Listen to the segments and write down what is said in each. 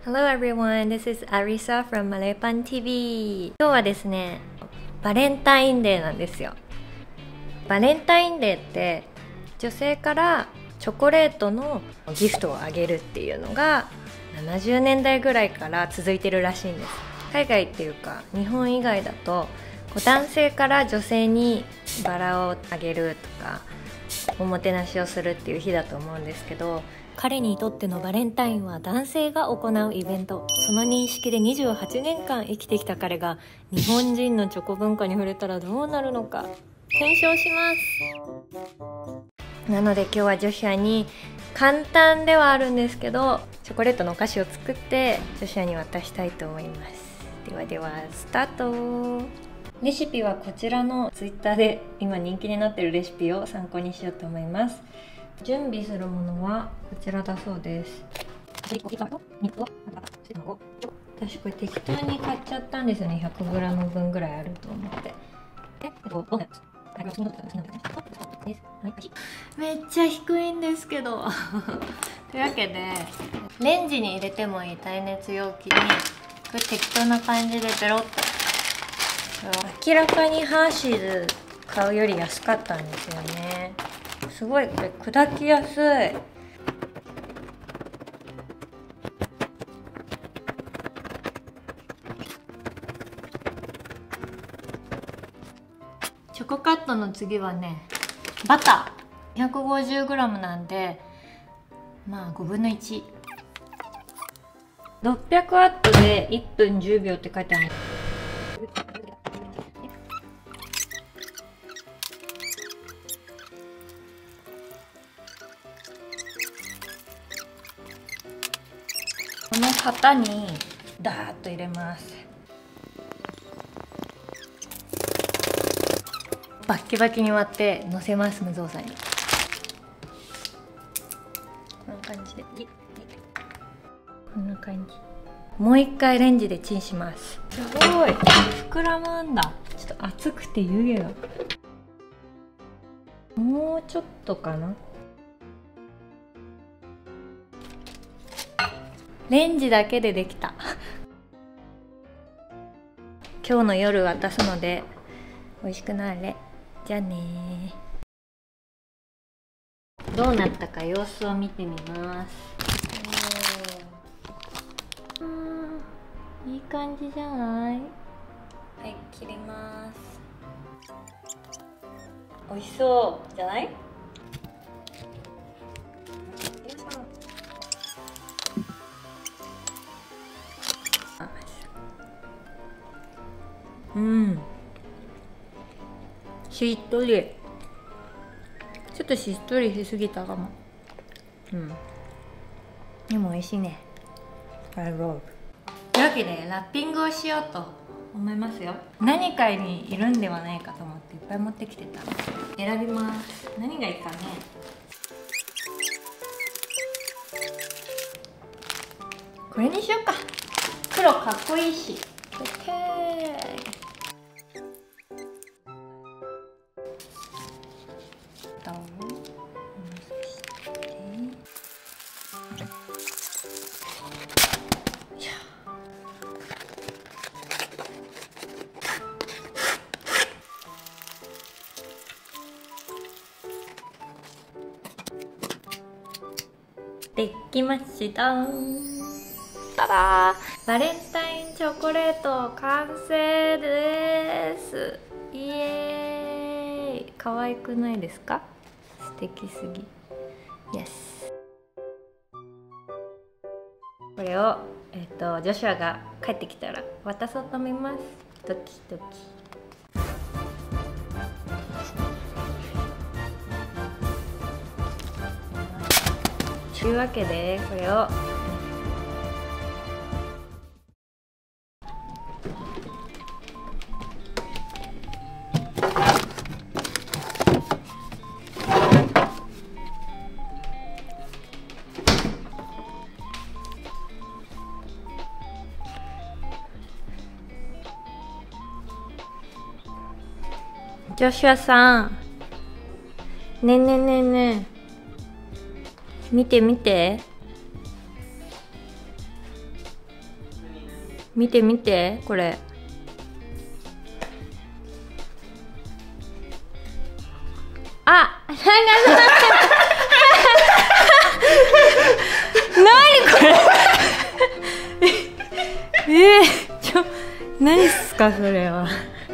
Hello everyone, this is Arisa from Malaypan TV。 今日はですね、バレンタインデーなんですよ。バレンタインデーって女性からチョコレートのギフトをあげるっていうのが70年代ぐらいから続いてるらしいんです。海外っていうか日本以外だと男性から女性にバラをあげるとかおもてなしをするっていう日だと思うんですけど、彼にとってのバレンタインは男性が行うイベント。その認識で28年間生きてきた彼が日本人のチョコ文化に触れたらどうなるのか検証します。なので今日はジョシュアに簡単ではあるんですけどチョコレートのお菓子を作ってジョシュアに渡したいと思います。ではではスタート。レシピはこちらのツイッターで今人気になっているレシピを参考にしようと思います。準備するものはこちらだそうです。私これ適当に買っちゃったんですよね。 100g 分ぐらいあると思って。めっちゃ低いんですけどというわけでレンジに入れてもいい耐熱容器にこれ適当な感じでペロッと。明らかにハーシーズ買うより安かったんですよね。すごいこれ砕きやすい。チョコカットの次はねバター 150g なんでまあ5分の1。600ワットで1分10秒って書いてある。この型にダーッと入れます。バッキバキに割ってのせます。無造作にこんな感じでこんな感じ。もう一回レンジでチンします。すごい膨らむんだ。ちょっと熱くて湯気が。もうちょっとかな。レンジだけでできた今日の夜渡すので美味しくなれ。じゃあね。どうなったか様子を見てみます。いい感じじゃない？はい、切ります。美味しそうじゃない？しっとり。ちょっとしっとりしすぎたかも。でも美味しいね。というわけでラッピングをしようと思いますよ。何かにいるんではないかと思っていっぱい持ってきてたので選びます。何がいいかね。これにしようか。黒かっこいいし。できました。ただー、バレンタインチョコレート完成です。イエーイ。可愛くないですか？素敵すぎ。イエス。これをジョシュアが帰ってきたら渡そうと思います。ドキドキ。というわけでこれをジョシュアさん、ねえねえねえねえ、見て見て。 見て見てこれ。あ、何これ何っすかそれは。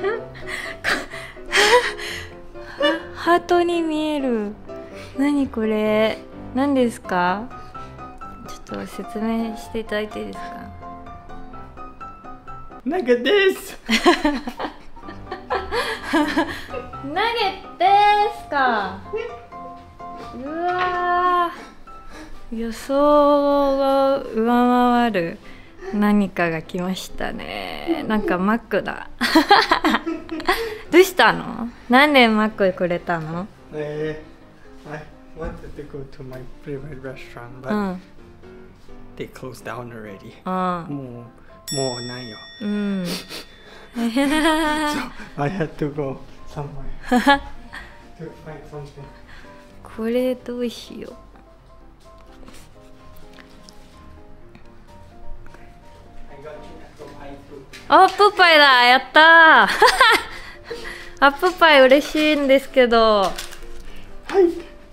ハートに見える。何これ、何ですか。ちょっと説明していただいていいですか。 ナゲです。 ナゲですか。うわー、予想を上回る何かが来ましたね。なんかマックだ。どうしたの？なんでマックくれたの I wanted to go to my favorite restaurant, but they closed down already. もうないよ。So I had to go somewhere to find something. これどうしよう。アップパイだ、やったー。アップパイ嬉しいんですけど。はい。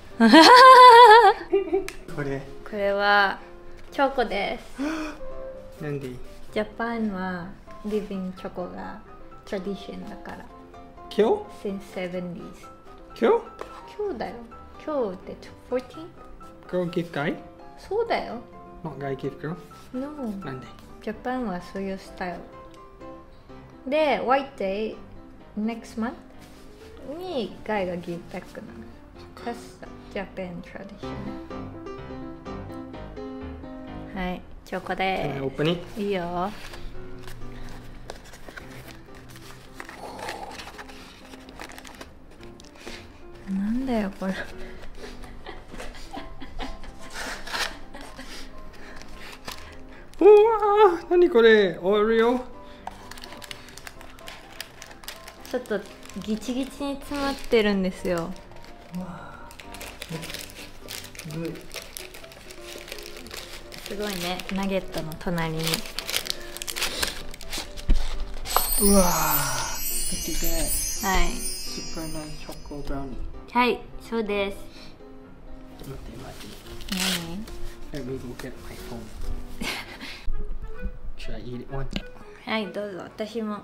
これはチョコです。 なんで？ ジャパンはリビングチョコがトラディションだから。 今日？ Since 70s。 今日だよ。今日って14？ Girl gift guy？ そうだよ。 Not guy gift girl？ No。 なんで？ ジャパンはそういうスタイル。で、White Day next month にガイがギフトバックなの。That's Japan tradition。はい、チョコです。 オープニング？ いいよ。なんだよこれ。 うわー、何これ？オレオ？ ちょっとギチギチに詰まってるんですよ。すごいね、ナゲットの隣に。 うわー、 はい。 スーパーナイスチョコブラウニー。 はい、そうです。 待って待って。 何？ Let me go get my phone. Should I eat it one? はい、どうぞ。私も。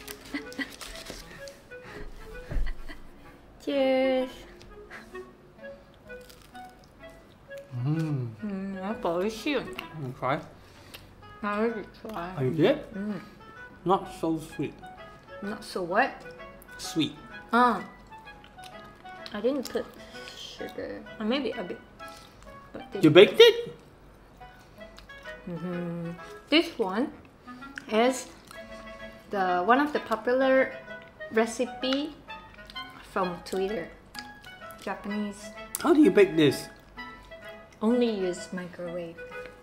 チュース。やっぱ美味しいよね。 Try? I already tried. Oh, you did? Not so sweet. Not so what? Sweet. I didn't put sugar. Or maybe a bit. But You baked it? This one is one of the popular recipe from Twitter. Japanese. How do you bake this? Only use microwave.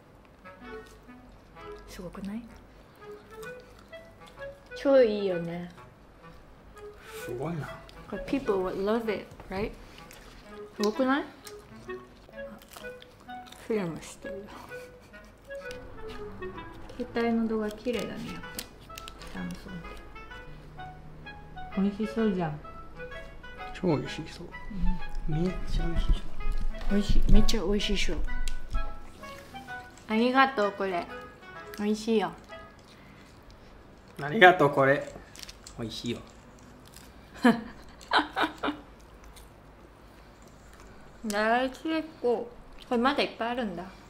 すごくない？超いいよね。 すごいな。 People would love it, right? すごくない？フィルムしてるよ。携帯の動画綺麗だね、やっぱ。サムソンって。美味しそうじゃん。 超美味しそう。めっちゃ美味しそう。 美味しい、めっちゃ美味しいしょ。ありがとう、これ。美味しいよ。 ありがとう、これ。美味しいよ。 大成功。これまだいっぱいあるんだ。